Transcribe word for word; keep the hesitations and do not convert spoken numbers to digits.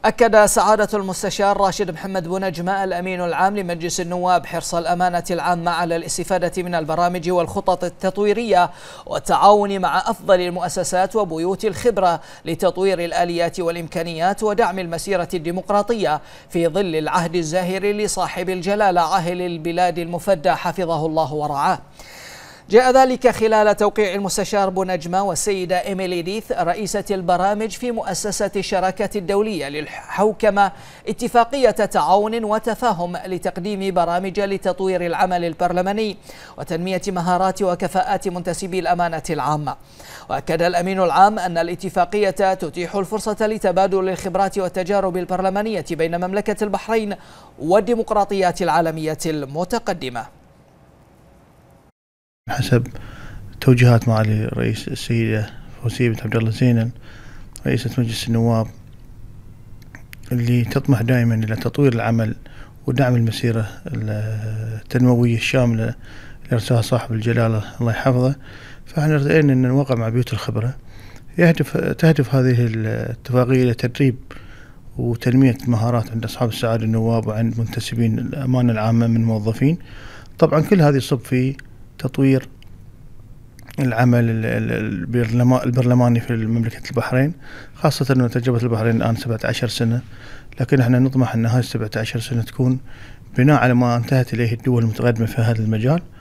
أكد سعادة المستشار راشد محمد بونجمة الأمين العام لمجلس النواب حرص الأمانة العامة على الاستفادة من البرامج والخطط التطويرية والتعاون مع أفضل المؤسسات وبيوت الخبرة لتطوير الآليات والإمكانيات ودعم المسيرة الديمقراطية في ظل العهد الزاهر لصاحب الجلالة عاهل البلاد المفدى حفظه الله ورعاه. جاء ذلك خلال توقيع المستشار بونجمة والسيدة إيميلي ديث رئيسة البرامج في مؤسسة الشراكة الدولية للحوكمة اتفاقية تعاون وتفاهم لتقديم برامج لتطوير العمل البرلماني وتنمية مهارات وكفاءات منتسبي الأمانة العامة. وأكد الأمين العام أن الاتفاقية تتيح الفرصة لتبادل الخبرات والتجارب البرلمانية بين مملكة البحرين والديمقراطيات العالمية المتقدمة. حسب توجيهات معالي الرئيس السيدة فوزية بنت عبد الله زينل رئيسة مجلس النواب، اللي تطمح دائما إلى تطوير العمل ودعم المسيرة التنموية الشاملة اللي أرساها صاحب الجلالة الله يحفظه، فإحنا رأينا أن نوقع مع بيوت الخبرة. يهدف تهدف هذه الاتفاقية إلى تدريب وتنمية مهارات عند أصحاب السعادة النواب وعند منتسبين الأمانة العامة من الموظفين. طبعا كل هذه يصب في تطوير العمل البرلماني في مملكة البحرين، خاصة أن تجربة البحرين الآن سبعة عشر سنة، لكن احنا نطمح أن هذه السبعة عشر سنة تكون بناء على ما انتهت إليه الدول المتقدمة في هذا المجال.